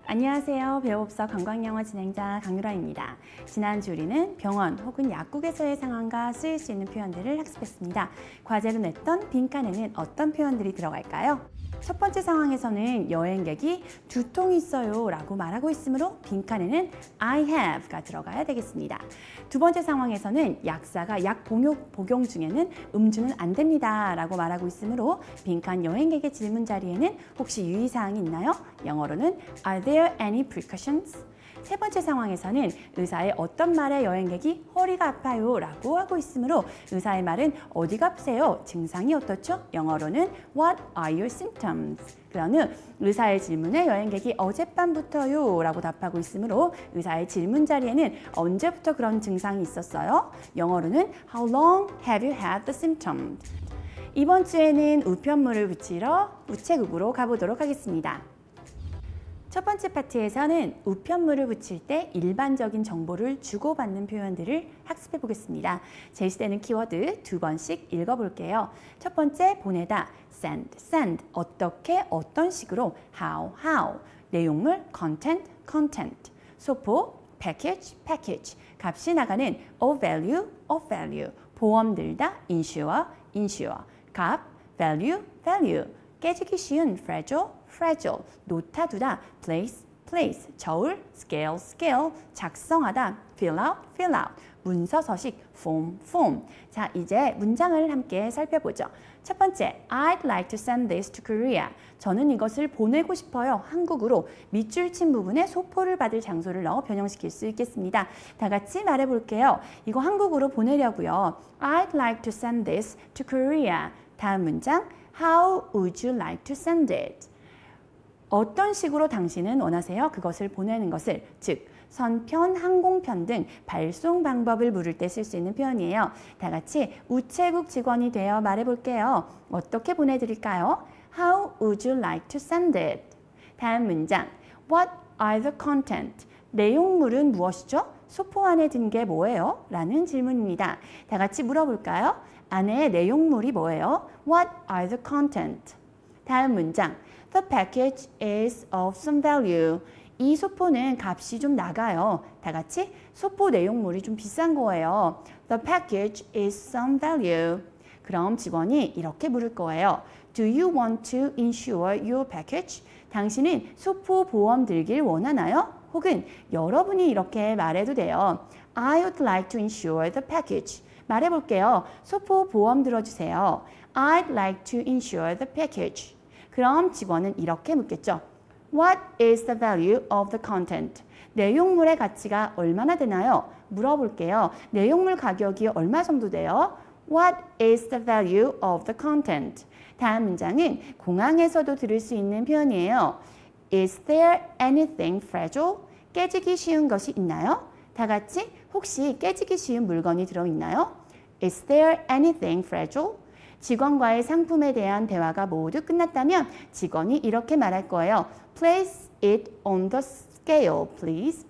안녕하세요. 배우법서 관광영어 진행자 강유라입니다. 지난주 우리는 병원 혹은 약국에서의 상황과 쓰일 수 있는 표현들을 학습했습니다. 과제로 냈던 빈칸에는 어떤 표현들이 들어갈까요? 첫 번째 상황에서는 여행객이 두통 있어요 라고 말하고 있으므로 빈칸에는 I have가 들어가야 되겠습니다. 두 번째 상황에서는 약사가 약 복용 중에는 음주는 안 됩니다 라고 말하고 있으므로 빈칸 여행객의 질문 자리에는 혹시 유의사항이 있나요? 영어로는 Are there any precautions? 세 번째 상황에서는 의사의 어떤 말에 여행객이 허리가 아파요 라고 하고 있으므로 의사의 말은 어디가 아프세요? 증상이 어떻죠? 영어로는 What are your symptoms? 그런 후 의사의 질문에 여행객이 어젯밤부터요 라고 답하고 있으므로 의사의 질문 자리에는 언제부터 그런 증상이 있었어요? 영어로는 How long have you had the symptoms? 이번 주에는 우편물을 붙이러 우체국으로 가보도록 하겠습니다. 첫 번째 파트에서는 우편물을 붙일 때 일반적인 정보를 주고받는 표현들을 학습해 보겠습니다. 제시되는 키워드 두 번씩 읽어볼게요. 첫 번째, 보내다, send, send. 어떻게, 어떤 식으로, how. 내용물, content, content. 소포, package, package. 값이 나가는 of value. 보험 들다, insure. 값, value. 깨지기 쉬운 fragile, 놓다 두다, place, 저울, scale, 작성하다, fill out, 문서 서식, form. 자, 이제 문장을 함께 살펴보죠. 첫 번째, I'd like to send this to Korea. 저는 이것을 보내고 싶어요. 한국으로. 밑줄 친 부분에 소포를 받을 장소를 넣어 변형시킬 수 있겠습니다. 다 같이 말해볼게요. 이거 한국으로 보내려고요. I'd like to send this to Korea. 다음 문장, How would you like to send it? 어떤 식으로 당신은 원하세요? 그것을 보내는 것을, 즉 선편, 항공편 등 발송 방법을 물을 때 쓸 수 있는 표현이에요. 다 같이 우체국 직원이 되어 말해볼게요. 어떻게 보내드릴까요? How would you like to send it? 다음 문장, What are the content? 내용물은 무엇이죠? 소포 안에 든 게 뭐예요? 라는 질문입니다. 다 같이 물어볼까요? 안에 내용물이 뭐예요? What are the content? 다음 문장, The package is of some value. 이 소포는 값이 좀 나가요. 다 같이 소포 내용물이 좀 비싼 거예요. The package is some value. 그럼 직원이 이렇게 물을 거예요. Do you want to insure your package? 당신은 소포 보험 들길 원하나요? 혹은 여러분이 이렇게 말해도 돼요. I would like to insure the package. 말해볼게요. 소포 보험 들어주세요. I'd like to insure the package. 그럼 직원은 이렇게 묻겠죠. What is the value of the content? 내용물의 가치가 얼마나 되나요? 물어볼게요. 내용물 가격이 얼마 정도 돼요? What is the value of the content? 다음 문장은 공항에서도 들을 수 있는 표현이에요. Is there anything fragile? 깨지기 쉬운 것이 있나요? 다 같이 혹시 깨지기 쉬운 물건이 들어있나요? Is there anything fragile? 직원과의 상품에 대한 대화가 모두 끝났다면 직원이 이렇게 말할 거예요. Place it on the scale, please.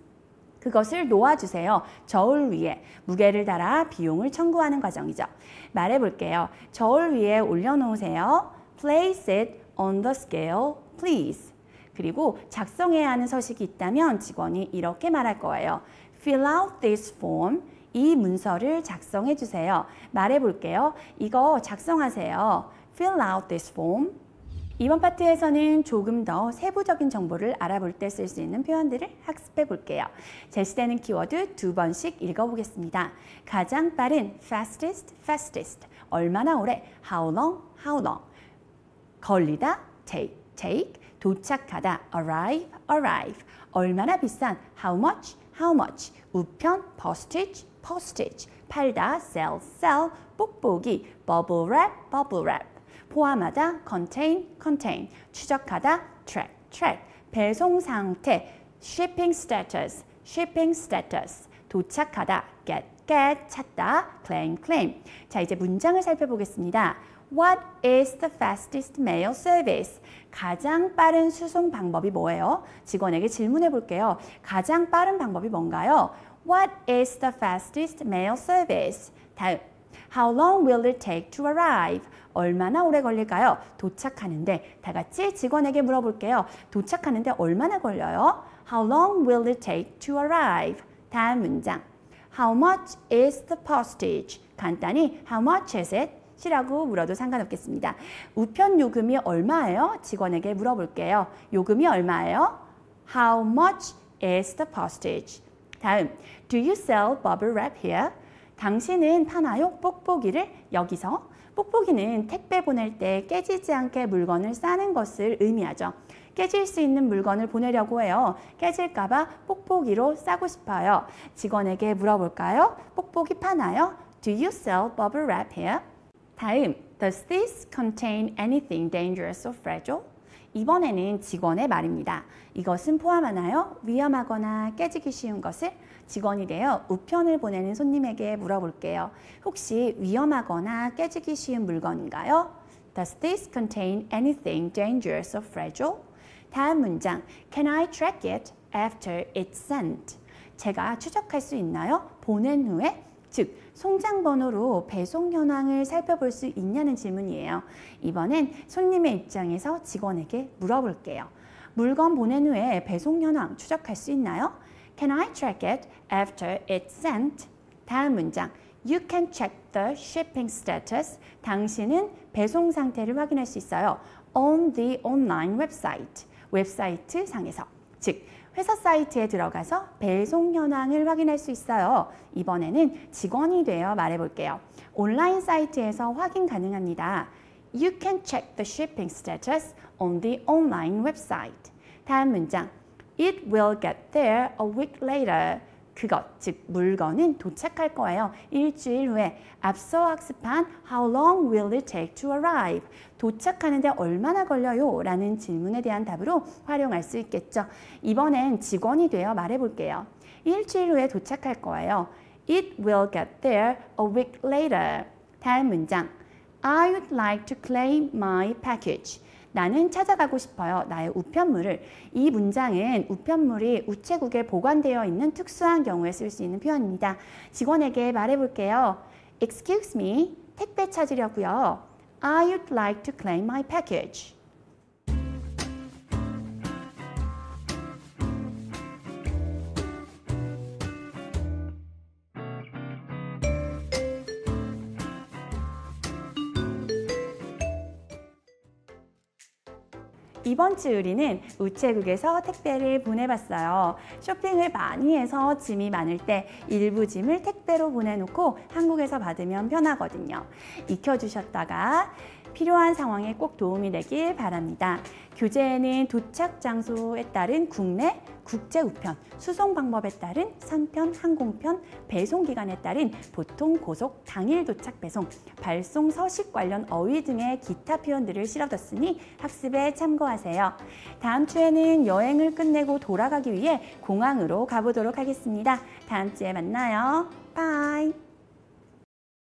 그것을 놓아주세요. 저울 위에 무게를 달아 비용을 청구하는 과정이죠. 말해볼게요. 저울 위에 올려놓으세요. Place it on the scale, please. 그리고 작성해야 하는 서식이 있다면 직원이 이렇게 말할 거예요. Fill out this form. 이 문서를 작성해 주세요. 말해볼게요. 이거 작성하세요. Fill out this form. 이번 파트에서는 조금 더 세부적인 정보를 알아볼 때 쓸 수 있는 표현들을 학습해 볼게요. 제시되는 키워드 두 번씩 읽어보겠습니다. 가장 빠른 fastest. 얼마나 오래 how long. 걸리다 take. 도착하다 arrive. 얼마나 비싼 how much. 우편 postage. 팔다 sell. 뽁뽁이 bubble wrap. 포함하다 contain. 추적하다 track. 배송 상태 shipping status. 도착하다 get. 찾다 claim. 자, 이제 문장을 살펴보겠습니다. What is the fastest mail service? 가장 빠른 수송 방법이 뭐예요? 직원에게 질문해 볼게요. 가장 빠른 방법이 뭔가요? What is the fastest mail service? 다음, How long will it take to arrive? 얼마나 오래 걸릴까요? 도착하는데 다 같이 직원에게 물어볼게요. 도착하는데 얼마나 걸려요? How long will it take to arrive? 다음 문장. How much is the postage? 간단히 How much is it? 이라고 물어도 상관없겠습니다. 우편 요금이 얼마예요? 직원에게 물어볼게요. 요금이 얼마예요? How much is the postage? 다음, Do you sell bubble wrap here? 당신은 파나요? 뽁뽁이를? 여기서 뽁뽁이는 택배 보낼 때 깨지지 않게 물건을 싸는 것을 의미하죠. 깨질 수 있는 물건을 보내려고 해요. 깨질까 봐 뽁뽁이로 싸고 싶어요. 직원에게 물어볼까요? 뽁뽁이 파나요? Do you sell bubble wrap here? 다음, Does this contain anything dangerous or fragile? 이번에는 직원의 말입니다. 이것은 포함하나요? 위험하거나 깨지기 쉬운 것을? 직원이 되어 우편을 보내는 손님에게 물어볼게요. 혹시 위험하거나 깨지기 쉬운 물건인가요? Does this contain anything dangerous or fragile? 다음 문장, Can I track it after it's sent? 제가 추적할 수 있나요? 보낸 후에? 즉, 송장 번호로 배송 현황을 살펴볼 수 있냐는 질문이에요. 이번엔 손님의 입장에서 직원에게 물어볼게요. 물건 보낸 후에 배송 현황 추적할 수 있나요? Can I track it after it's sent? 다음 문장. You can check the shipping status. 당신은 배송 상태를 확인할 수 있어요. On the online website. 웹사이트 상에서. 즉, 회사 사이트에 들어가서 배송 현황을 확인할 수 있어요. 이번에는 직원이 되어 말해볼게요. 온라인 사이트에서 확인 가능합니다. You can check the shipping status on the online website. 다음 문장. It will get there a week later. 그것, 즉 물건은 도착할 거예요. 일주일 후에. 앞서 학습한 How long will it take to arrive? 도착하는데 얼마나 걸려요? 라는 질문에 대한 답으로 활용할 수 있겠죠. 이번엔 직원이 되어 말해볼게요. 일주일 후에 도착할 거예요. It will get there a week later. 다음 문장. I would like to claim my package. 나는 찾아가고 싶어요. 나의 우편물을. 이 문장은 우편물이 우체국에 보관되어 있는 특수한 경우에 쓸 수 있는 표현입니다. 직원에게 말해볼게요. Excuse me, 택배 찾으려고요. I would like to claim my package. 이번 주 우리는 우체국에서 택배를 보내봤어요. 쇼핑을 많이 해서 짐이 많을 때 일부 짐을 택배로 보내놓고 한국에서 받으면 편하거든요. 익혀주셨다가 필요한 상황에 꼭 도움이 되길 바랍니다. 교재에는 도착 장소에 따른 국내, 국제 우편, 수송 방법에 따른 선편, 항공편, 배송 기간에 따른 보통, 고속, 당일 도착 배송, 발송 서식 관련 어휘 등의 기타 표현들을 실어뒀으니 학습에 참고하세요. 다음 주에는 여행을 끝내고 돌아가기 위해 공항으로 가보도록 하겠습니다. 다음 주에 만나요. 바이.